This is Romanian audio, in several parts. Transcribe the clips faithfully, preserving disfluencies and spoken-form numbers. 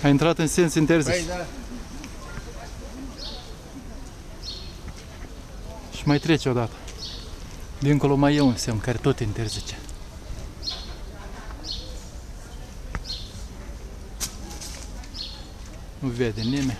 A intrat în sens interzis. Păi, da. Și mai trece odată. Dincolo mai e un semn care tot interzice. Nu vede nimeni.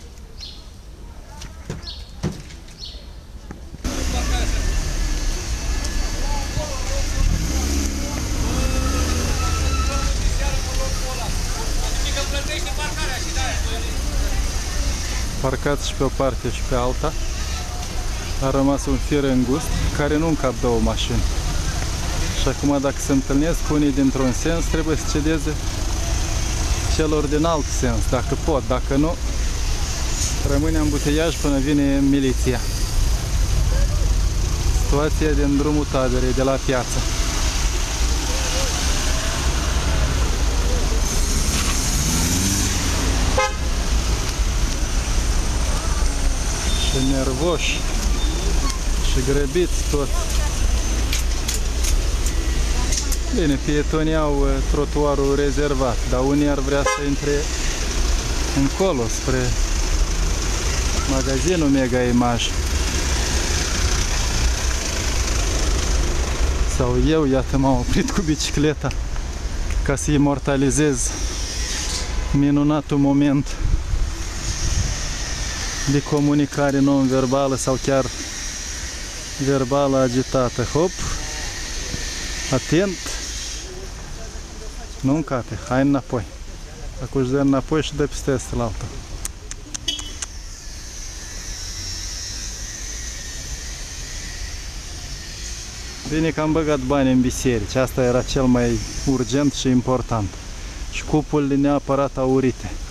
Parcați și pe o parte și pe alta. A rămas un fir îngust care nu încap două mașini. Și acum dacă se întâlnesc unii dintr-un sens, trebuie să cedeze celor din alt sens, dacă pot, dacă nu, rămâne ambuteiaj până vine miliția. Situația din drumul taberei de la piață. Și nervoși și grăbiți tot. Bine, pietonii au trotuarul rezervat, dar unii ar vrea să intre încolo, spre magazinul Mega Image. Sau eu, iată, m-am oprit cu bicicleta ca să imortalizez minunatul moment de comunicare non-verbală sau chiar verbală agitată. Hop! Atent! Nu încape, hai înapoi. Acum își dă înapoi și dă peste asta la altă. Bine că am băgat bani în biserici, asta era cel mai urgent și important. Și cupurile neapărat aurite.